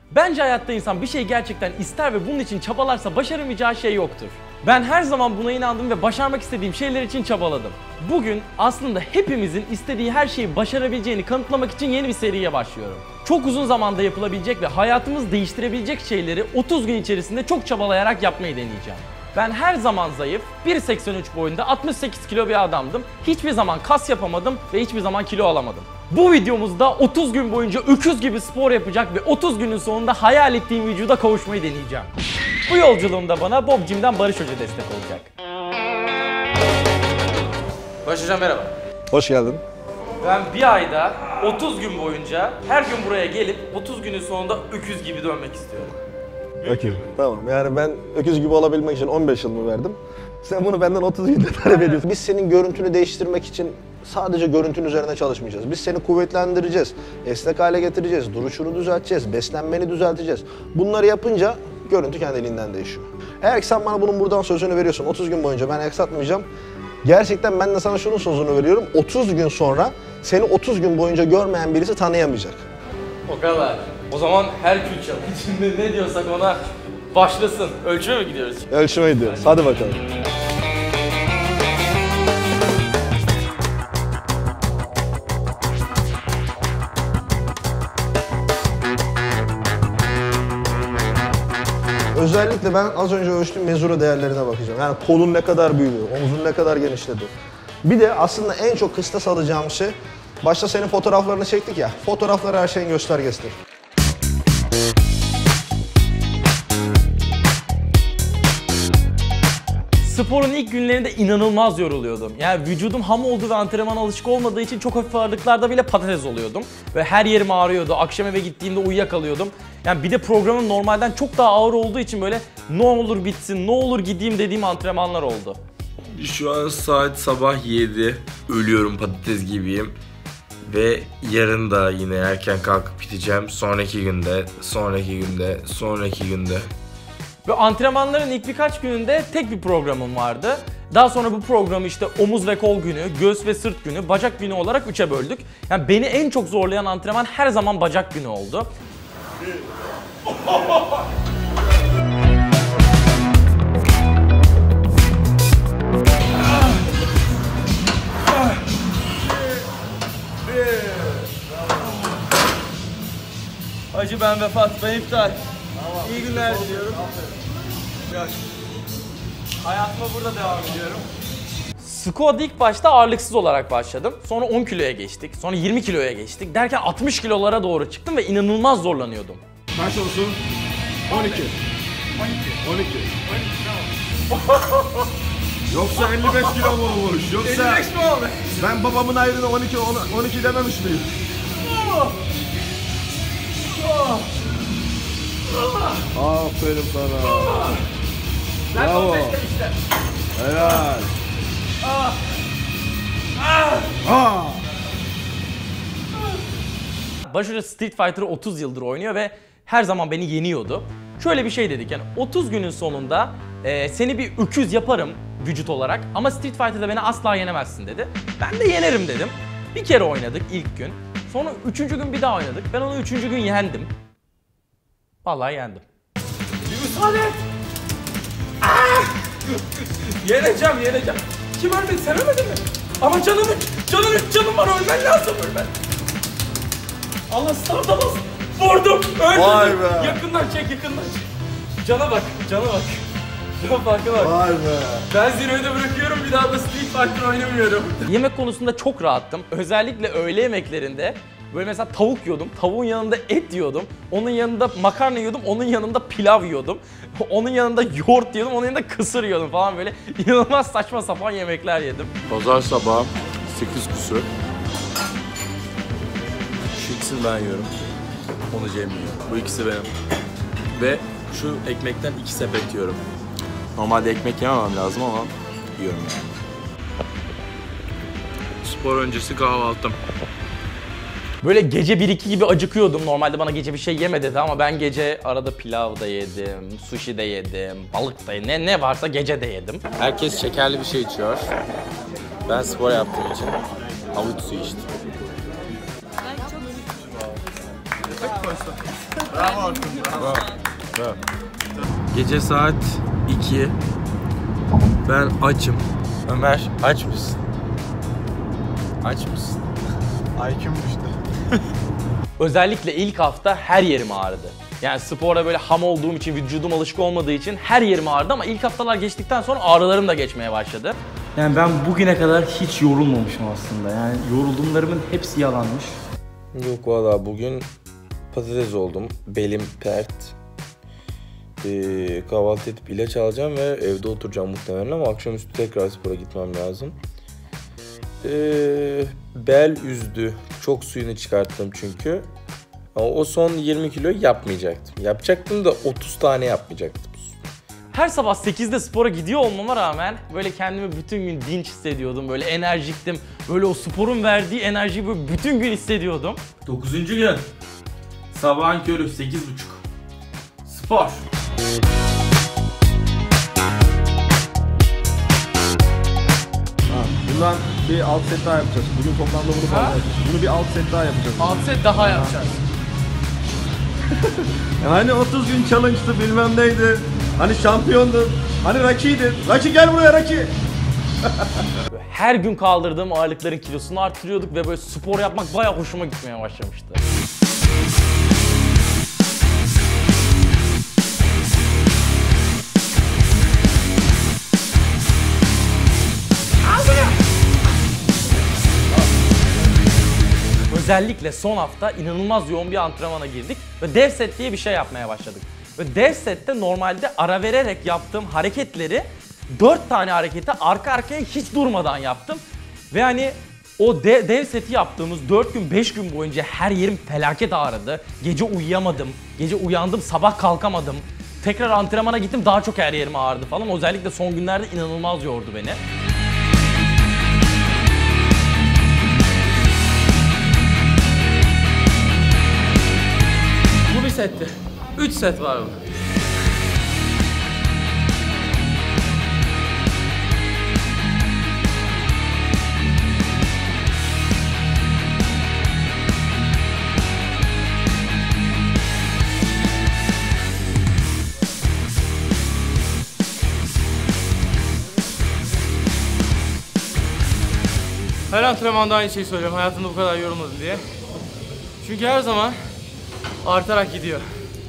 Bence hayatta insan bir şey gerçekten ister ve bunun için çabalarsa başaramayacağı şey yoktur. Ben her zaman buna inandım ve başarmak istediğim şeyler için çabaladım. Bugün aslında hepimizin istediği her şeyi başarabileceğini kanıtlamak için yeni bir seriye başlıyorum. Çok uzun zamanda yapılabilecek ve hayatımızı değiştirebilecek şeyleri 30 gün içerisinde çok çabalayarak yapmayı deneyeceğim. Ben her zaman zayıf, 1.83 boyunda 68 kilo bir adamdım. Hiçbir zaman kas yapamadım ve hiçbir zaman kilo alamadım. Bu videomuzda 30 gün boyunca öküz gibi spor yapacak ve 30 günün sonunda hayal ettiğim vücuda kavuşmayı deneyeceğim. Bu yolculuğumda bana Bob Gym'den Barış Hoca destek olacak. Barış Hocam merhaba. Hoş geldin. Ben bir ayda 30 gün boyunca her gün buraya gelip 30 günün sonunda öküz gibi dönmek istiyorum. Okey. Tamam, yani ben öküz gibi olabilmek için 15 yılımı verdim. Sen bunu benden 30 günde talep ediyorsun. Biz senin görüntünü değiştirmek için sadece görüntün üzerine çalışmayacağız. Biz seni kuvvetlendireceğiz, esnek hale getireceğiz, duruşunu düzelteceğiz, beslenmeni düzelteceğiz. Bunları yapınca görüntü kendiliğinden değişiyor. Eğer ki sen bana bunun buradan sözünü veriyorsun, 30 gün boyunca ben aksatmayacağım. Gerçekten ben de sana şunun sözünü veriyorum, 30 gün sonra seni 30 gün boyunca görmeyen birisi tanıyamayacak. O kadar. O zaman Herkül Challenge. Ne diyorsak ona başlasın. Ölçüme mi gidiyoruz? Ölçüme gidiyoruz. Hadi bakalım. Özellikle ben az önce ölçtüğüm mezura değerlerine bakacağım. Yani kolun ne kadar büyüdü, omzun ne kadar genişledi. Bir de aslında en çok kıstas alacağım şey, başta senin fotoğraflarını çektik ya, fotoğraflar her şeyin göstergesidir. Sporun ilk günlerinde inanılmaz yoruluyordum. Yani vücudum ham olduğu ve antrenmana alışık olmadığı için çok hafif ağırlıklarda bile patates oluyordum. Ve her yerim ağrıyordu. Akşam eve gittiğimde uyuyakalıyordum. Yani bir de programım normalden çok daha ağır olduğu için böyle ne olur bitsin, ne olur gideyim dediğim antrenmanlar oldu. Şu an saat sabah 7. Ölüyorum, patates gibiyim. Ve yarın da yine erken kalkıp gideceğim. Sonraki günde. Ve antrenmanların ilk birkaç gününde tek bir programım vardı. Daha sonra bu programı işte omuz ve kol günü, göğüs ve sırt günü, bacak günü olarak 3'e böldük. Yani beni en çok zorlayan antrenman her zaman bacak günü oldu. Hacı ben vefat, ben iptal. İyi günler diliyorum. Hayatıma burada devam ediyorum. Squat ilk başta ağırlıksız olarak başladım. Sonra 10 kiloya geçtik. Sonra 20 kiloya geçtik. Derken 60 kilolara doğru çıktım ve inanılmaz zorlanıyordum. Kaç olsun? 12. 12. Yoksa 55 kilo mu olmuş? Yoksa 55 mi oldu? ben babamın ayrına 12 dememiş miyim? Aferin sana. Bravo. Helal. Barış Hoca Street Fighter'ı 30 yıldır oynuyor ve her zaman beni yeniyordu. Şöyle bir şey dedik, yani 30 günün sonunda seni bir öküz yaparım vücut olarak ama Street Fighter'da beni asla yenemezsin dedi. Ben de yenerim dedim. Bir kere oynadık ilk gün. Sonra 3. gün bir daha oynadık. Ben onu 3. gün yendim. Vallahi yendim. Bir müsaade et. Yeneceğim. Kim ölmedi? Sen ölmedin mi? Ama canım var, ölmen lazım, ölmen. Allah starda bas. Vurdum, öldürdüm. Vay be. Yakından çek. Cana bak. Can farkı bak. Vay be. Ben zirvede bırakıyorum, bir daha da Street Fighter oynamıyorum. Yemek konusunda çok rahattım. Özellikle öğle yemeklerinde böyle mesela tavuk yiyordum, tavuğun yanında et yiyordum, onun yanında makarna yiyordum, onun yanında pilav yiyordum, onun yanında yoğurt yiyordum, onun yanında kısır yiyordum falan, böyle inanılmaz saçma sapan yemekler yedim. Pazar sabahı 8 küsur. Şu ikisini ben yiyorum. Onu Cem yiyor. Bu ikisi benim. Ve şu ekmekten 2 sepet yiyorum. Normalde ekmek yememem lazım ama yiyorum yani. Spor öncesi kahvaltım. Böyle gece 1-2 gibi acıkıyordum. Normalde bana gece bir şey yeme dedi ama ben gece arada pilav da yedim, sushi de yedim, balık da yedim. Ne varsa gece de yedim. Herkes şekerli bir şey içiyor. Ben spor yaptığım için havuç suyu içtim. Gece saat 2. Ben açım. Ömer aç mısın? Aç mısın? IQ'm düştü. Özellikle ilk hafta her yerim ağrıdı. Yani spora böyle ham olduğum için, vücudum alışık olmadığı için her yerim ağrıdı ama ilk haftalar geçtikten sonra ağrılarım da geçmeye başladı. Yani ben bugüne kadar hiç yorulmamışım aslında. Yani yoruldumlarımın hepsi yalanmış. Yok valla bugün patates oldum. Belim pert. Kahvaltı edip ilaç alacağım ve evde oturacağım muhtemelen ama akşamüstü tekrar spora gitmem lazım. Bel üzdü. Çok suyunu çıkarttım çünkü. Ama o son 20 kilo yapmayacaktım. Yapacaktım da 30 tane yapmayacaktım. Her sabah 8'de spora gidiyor olmama rağmen böyle kendimi bütün gün dinç hissediyordum. Böyle enerjiktim. Böyle o sporun verdiği enerjiyi böyle bütün gün hissediyordum. 9. gün. Sabahın körü 8.30. Spor. Bundan bir alt set daha yapacağız. Bugün toplamda bunu kalacak. Bunu bir alt set daha yapacağız. Alt set daha yapacağız. Hani 30 gün challenge'dı bilmem neydi. Hani şampiyondu. Hani Rocky'ydi. Rocky gel buraya Rocky. Her gün kaldırdığım ağırlıkların kilosunu arttırıyorduk ve böyle spor yapmak bayağı hoşuma gitmeye başlamıştı. Özellikle son hafta inanılmaz yoğun bir antrenmana girdik ve dev set diye bir şey yapmaya başladık. Ve dev sette normalde ara vererek yaptığım hareketleri 4 tane hareketi arka arkaya hiç durmadan yaptım. Ve hani o dev seti yaptığımız 4 gün 5 gün boyunca her yerim felaket ağrıdı. Gece uyuyamadım, gece uyandım sabah kalkamadım. Tekrar antrenmana gittim daha çok her yerim ağrıdı falan. Özellikle son günlerde inanılmaz yordu beni. Bu bir setti. 3 set var bu. Her antrenmanda aynı şeyi söylüyorum. Hayatımda bu kadar yorulmadım diye. Çünkü her zaman artarak gidiyor.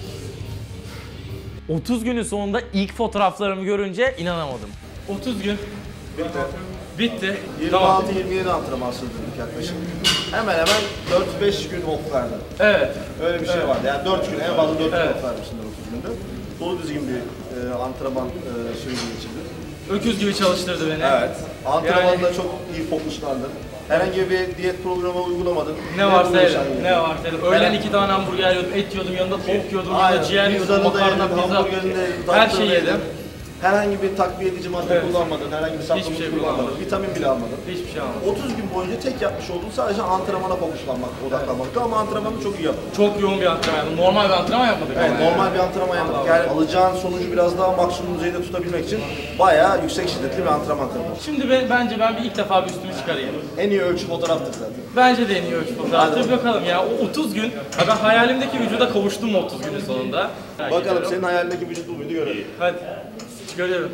30 günün sonunda ilk fotoğraflarımı görünce inanamadım. 30 gün. Bitti. 26-27 antrenman sürdürdük yaklaşık. Hemen hemen 4-5 gün off verdim. Evet. Öyle bir şey vardı. Yani 4 gün, en fazla 4 gün off vermişsindir 30 günde. Dolu düzgün bir antrenman süreci geçirdim. Öküz gibi çalıştırdı beni. Evet. Antrenmanda çok iyi fokuslandın. Herhangi bir diyet programı uygulamadın. Ne varsa yedim. Ne varsa yedim. Öğlen 2 tane hamburger yiyordum, et yiyordum, yanında tavuk yiyordum, yanında ciğer yiyordum, makarna, pizza. Her şeyi yedim. Herhangi bir takviye edici madde kullanmadın, herhangi bir supplement şey kullanmadın, kullanmadım. vitamin bile almadın. Hiçbir şey almadım. 30 gün boyunca tek yapmış olduğun sadece antrenmana fokuslanmak, odaklanmakta ama antrenmanı çok iyi yaptın. Çok yoğun bir antrenman yaptım. Normal bir antrenman yapmadık. Evet, ama normal bir antrenman yapmadık. Yani alacağın sonucu biraz daha maksimum düzeyde tutabilmek için bayağı yüksek şiddetli bir antrenman yapıyoruz. Şimdi bence ben bir ilk defa bir üstümü çıkarayım. En iyi ölçü fotoğraftır zaten. Bence de en iyi ölçü fotoğraftır. Bakalım ya o 30 gün, ben hayalimdeki vücuda kavuştum mu 30 günün sonunda? Bakalım senin hayalindeki vücut bu muydu görelim. Hadi. Çıkarıyorum.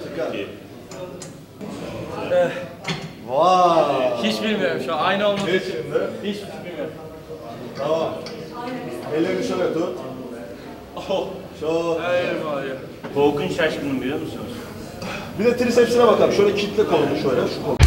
Vay! Hiç bilmiyorum şu an. Aynı olmadığı için. Hiç bilmiyorum. Tamam. Ellerini şöyle tut. Şu. Her yerim ağrıyor. Volkan şaşkınım biliyor musunuz? Bir de trisepsine bakalım. Şöyle kitle kolunu şöyle. Şu kol.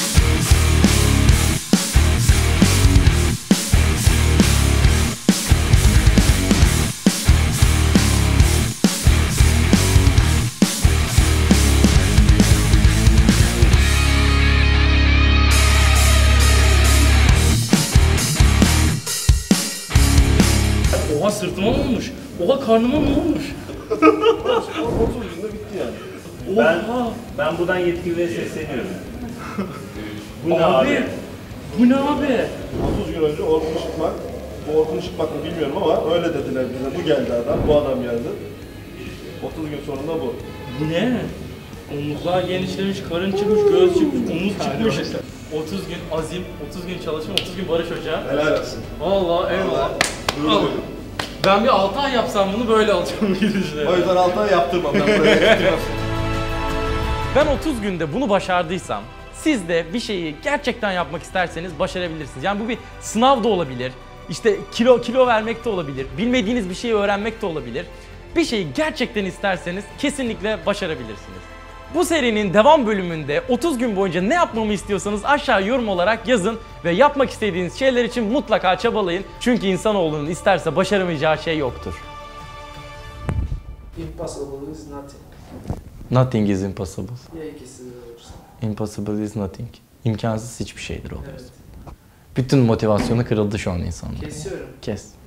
Oha sırtıma mı olmuş? Oha karnıma mı olmuş? 30 günde bitti yani. Ben buradan yetkiliye sesleniyorum. Bu ne Abi. abi? Bu ne abi? 30 gün önce Orkun Işıkmak. Bu Orkun Işıkmak mı bilmiyorum ama öyle dediler bize. Bu geldi adam, bu adam geldi. 30 gün sonunda bu. Bu ne? Omuzlar genişlemiş, karın çıkmış, göğüs çıkmış, omuz çıkmış. 30 gün azim, 30 gün çalışma, 30 gün Barış Hoca. Helal olsun. Vallahi eyvallah. Al. Ben bir 6 ay yapsam bunu böyle alacağım gibi O düşünüyorum. yüzden altına yaptırmam ben buraya. Ben 30 günde bunu başardıysam, siz de bir şeyi gerçekten yapmak isterseniz başarabilirsiniz. Yani bu bir sınav da olabilir, işte kilo vermek de olabilir, bilmediğiniz bir şeyi öğrenmek de olabilir. Bir şeyi gerçekten isterseniz kesinlikle başarabilirsiniz. Bu serinin devam bölümünde 30 gün boyunca ne yapmamı istiyorsanız aşağı yorum olarak yazın ve yapmak istediğiniz şeyler için mutlaka çabalayın. Çünkü insanoğlunun isterse başaramayacağı şey yoktur. Impossible is nothing. Nothing is impossible. Ya ikisi de olursa. Impossible is nothing. İmkansız hiçbir şeydir oluyor. Bütün motivasyonu kırıldı şu an insanın. Kesiyorum. Kes.